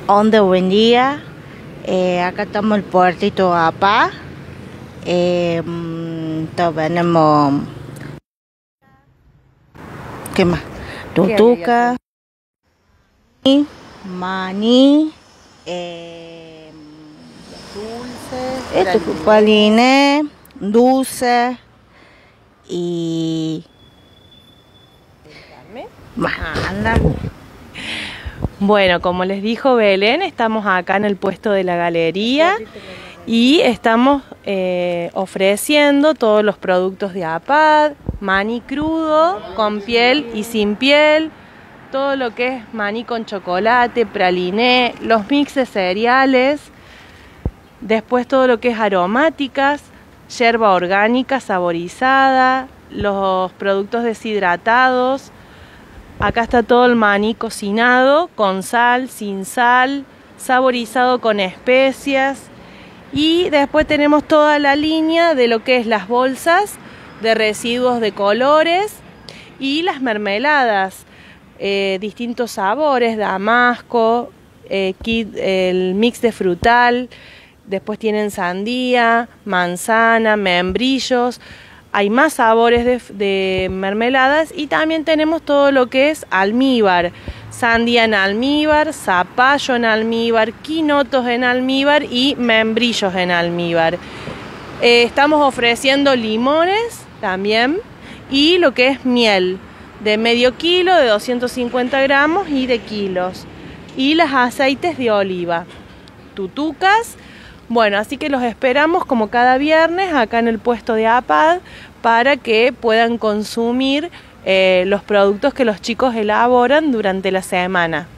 Onda, buen día. Acá estamos en el puertito APA. Tenemos, ¿qué más? Tutuca, maní, dulce, esto es praliné, dulce y anda. Bueno, como les dijo Belén, estamos acá en el puesto de la galería y estamos ofreciendo todos los productos de APAD, maní crudo, con piel y sin piel, todo lo que es maní con chocolate, praliné, los mix de cereales, después todo lo que es aromáticas, yerba orgánica saborizada, los productos deshidratados. Acá está todo el maní cocinado, con sal, sin sal, saborizado con especias. Y después tenemos toda la línea de lo que es las bolsas de residuos de colores y las mermeladas, distintos sabores, damasco, el mix de frutal, después tienen sandía, manzana, membrillos. Hay más sabores de mermeladas y también tenemos todo lo que es almíbar, sandía en almíbar, zapallo en almíbar, quinotos en almíbar y membrillos en almíbar. Estamos ofreciendo limones también y lo que es miel de medio kilo, de 250 gramos y de kilos. Y los aceites de oliva, tutucas. Bueno, así que los esperamos como cada viernes acá en el puesto de APAD para que puedan consumir los productos que los chicos elaboran durante la semana.